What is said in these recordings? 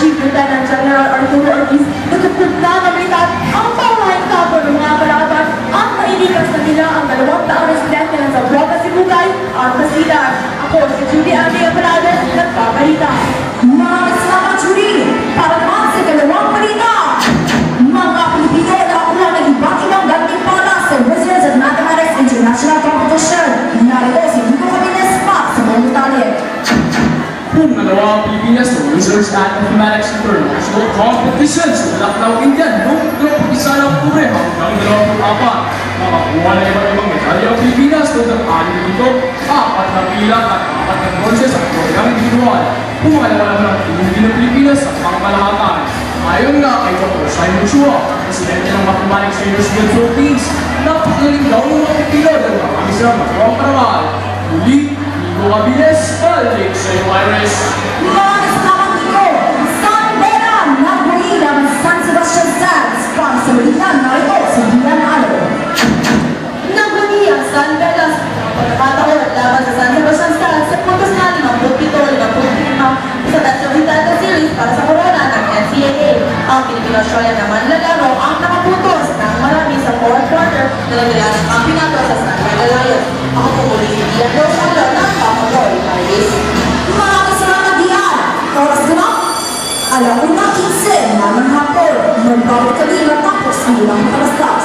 Chief Lieutenant General Arturo Ortiz, nagkukot na nabilitad ang paunahin kapon ng mga kalakatan at nailikas na nila ang 2 taong residente ng Davao Kasibugay at Basilan. Ako si Judy Abby Apalades, nagpabalita. Mga kasama Judy, para naman sa 2 balita. Mga Pilipino na kulang ng iba't ibang gantimpala sa Wizards of Mathematics International Competition. Narito si Vico Cabines pa sa Montalia. Kung nagawa ang Pilipinas sa Wizards at Mathematics International Competition sa Malacnao, India noong 21 ng Oktubre hanggang 24. Makakuha na iba't ibang medalya ang Pilipinas doon ng 6 dito, 4 na bilang at 4 na bronze sa program individual. Pumalawa naman ang Team ng Pilipinas sa pangkalahatan. Ayon nga kay Dr. Simon Chua, presidente ng Mathematics University of Philippines, napakagaling daw ng mga Pilipino dahil marami silang magawang parangal. Muli, Vico Cabines, balik sa iyo, Iris. Mga kasama Vico, San Vera, nagmuli ng San Sebastian Sands para sa Malitan na ito sa Bilan Alo. Nagmuli ang San Velas pagkakataon laban sa San Sebastian Sands sa puntos na 57-55 sa Contingent Series para sa corona ng NCAA. Ang Filipino-Australia naman lalaro ang nakaputos ng marami sa 4th quarter na nagdala ng kampinato sa San Alliance. Ako po muli si Dian Rosalo ng Papagoy, Paris. Mga kasama diyan, oras na ba? Alam mo na 15 na ng hapon, magbawal kami matapos ang ilang makalastas.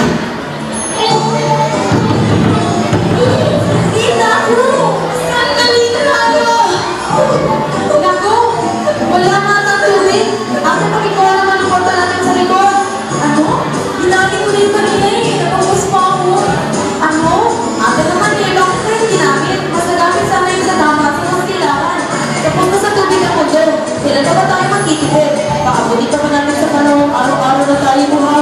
Ina ko! Sandali tayo! Naku! Wala nga ng tubig! Ate, pakikuha naman ang porta natin sa likod! Ano? Hinali ko rin kanina eh! Napapos pa ako! Ano? Ate naman eh! Bakit kayo ginamit? Mas nagamit sana yung sa damat sa mas kailangan! Kapunta sa tubig ako doon! Kailan na ba tayo magkikipid? Baka buti pa namin sa panahon araw-araw na tayo buhaw!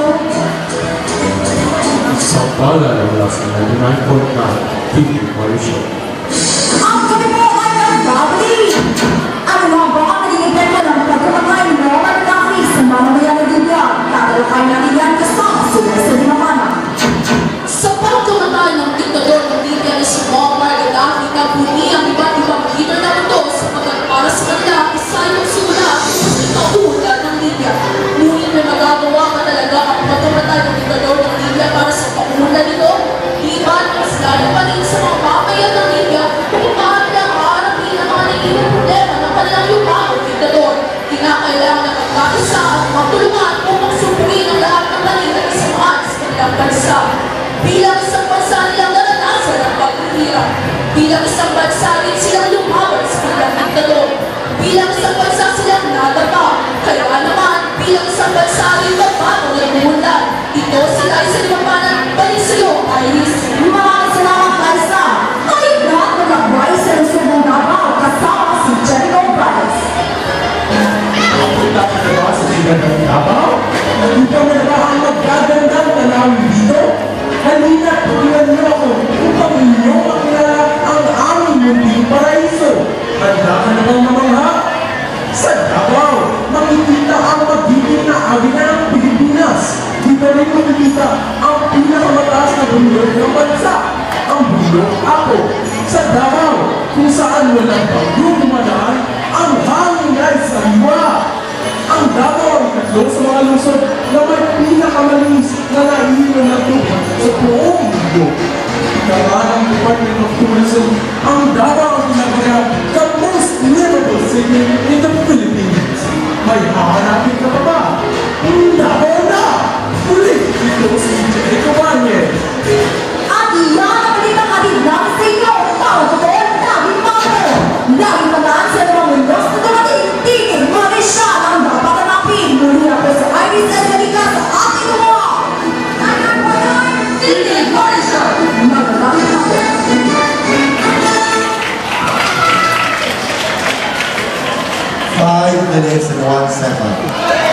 Sa pala sa 99.9 TV Marisha. Ang kami po ay nagbabali! Ano nga ba ang naging epekto ng pagkakamay ng Roman Catholics sa mamamayan ng Biblia? Tatalakay natin yan kasama sa Dimamana. Sa pagkamatay ng diktador ng Biblia na si Muammar Gaddafi, nabuni ang iba't ibang leader ng mundo sapagkat para sa kanila, isa yung sulat sa kauulan ng Biblia. Ngunit may magagawa ka talaga ang pagkamatay ng diktador ng Biblia para sa pauulan nito? Di ba mas lalo pa rin sa mga mamayan ng Biblia kung paano lang haharapin ang mga naging problema ng kanilang lupang diktador? Kinakailangan ng magkaisa at magtulungan upang supurin ang lahat ng mali na kasamaan sa kanilang bansa. Bilang isang bansa nilang naranasan ang paghihirap. Bilang isang bansa rin silang lumaban sa kanilang diktador. Bilang isang bansa silang nadapa. Kaya naman, bilang isang bansa rin magbago ng bumundan. Ito sila ay sa limapanan, balik sa iyo, Iris. Mga kasalamat Kaisa, tayo na magabay sa Luzon ng Davao kasama si Jericho Price. Punta ka na ba sa sigat ng Davao? Nakita mo na ba ang magagandang tanawin dito? Halina, tulungan niyo ako upang inyong makilala ang aming munting paraiso. Handa ka na bang mamangha? Sa Davao, makikita ang magiging naawin ng Pilipinas. Dito rin makikita ang pinakamataas na bundok ng bansa, ang bundok Apo. Sa Davao, kung saan walang bagyong dumadaan, ang hangin ay sariwa. Ang Davao ang tatlo sa mga lungsod na may pinakamalinis na naiinom na tubig sa buong mundo. Kamaan ang Department of Tourism, ang Davao ang tinagayang the most livable city in the Philippines. May hahanapin ka pa ba? Davao na! Ulit, ito si Jericho Banyan. At iyan ang kanilang kanilang sa inyo, para totoo ang daming mga laging naman sa mga windows na dumating, tingin Marisha ang dapat hanapin. Muli ako sa Iris at Galika sa ating mga tingin Marisha. Magagamit ako. 5 minutes and 1 second.